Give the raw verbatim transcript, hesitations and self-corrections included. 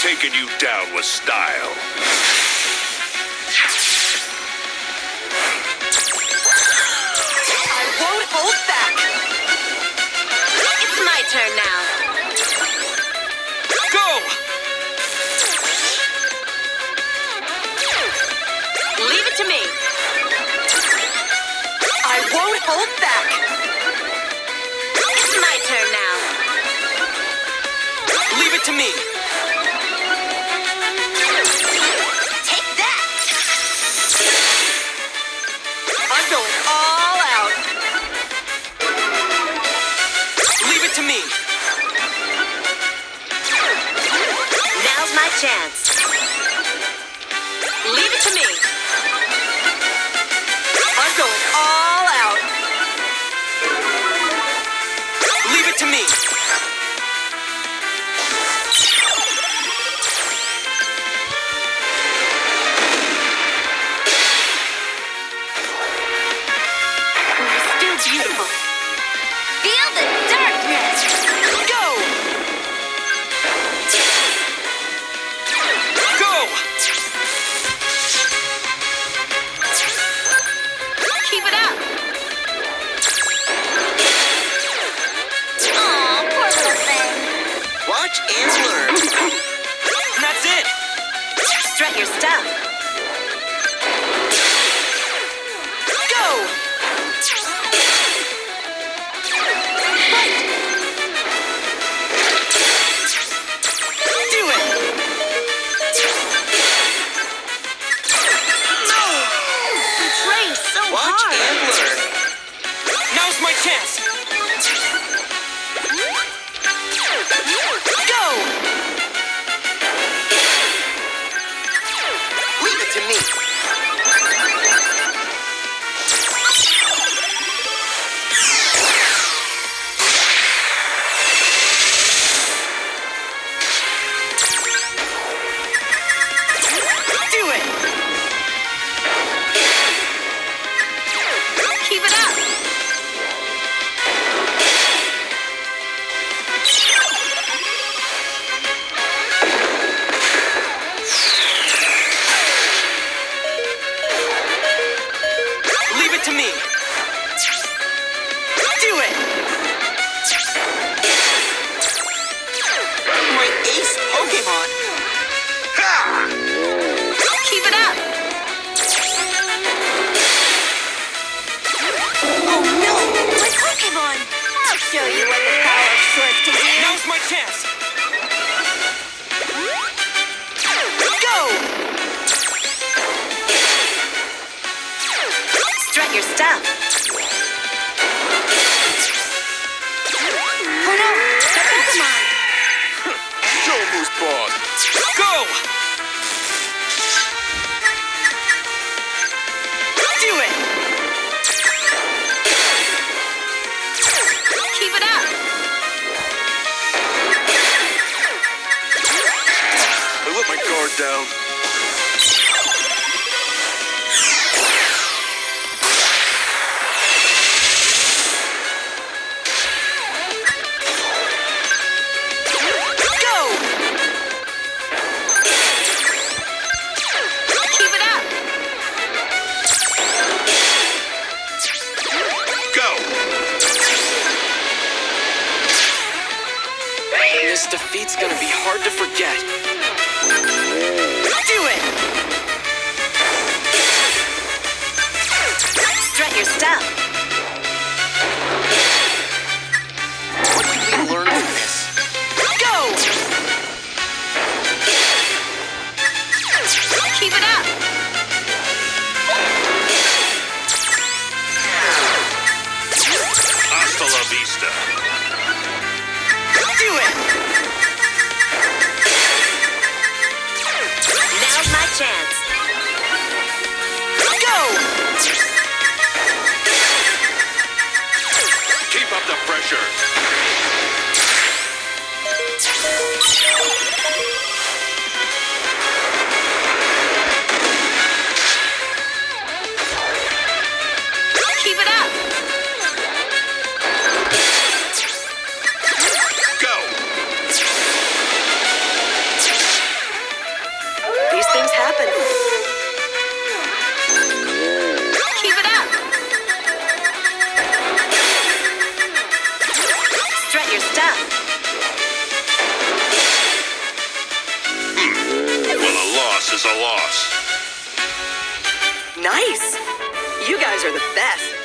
taken you down with style. I won't hold back. It's my turn now. Go! Leave it to me. I won't hold back. It's my turn now. Leave it to me. Take that. I'm going all out. Leave it to me. Now's my chance. Leave it to me. I'm going all out. Leave it to me. You're still beautiful. Feel the darkness. Go! Go! Keep it up. Aw, poor little thing. Watch and learn. And that's it. Strut your stuff. Go! Fight! Do it. You train so Watch hard. and learn. Now's my chance. Go! Leave it to me. Do it. Keep it up. Leave it to me. Do it. My ace Pokemon. Keep it up. Oh no, my Pokemon. I'll show you what the power of swords can do. Now's my chance. Go! Strut your stuff. Oh no, the Pokemon. Show Moose Boss. Go! Do it. Keep it up. I let my guard down. Go! Keep it up. Go! This defeat's gonna be hard to forget. Do it! Strut your stuff. What can we learn from this? Go! Keep it up. Hasta la vista. Do it! Now's my chance. Go! Keep is a loss. Nice! You guys are the best.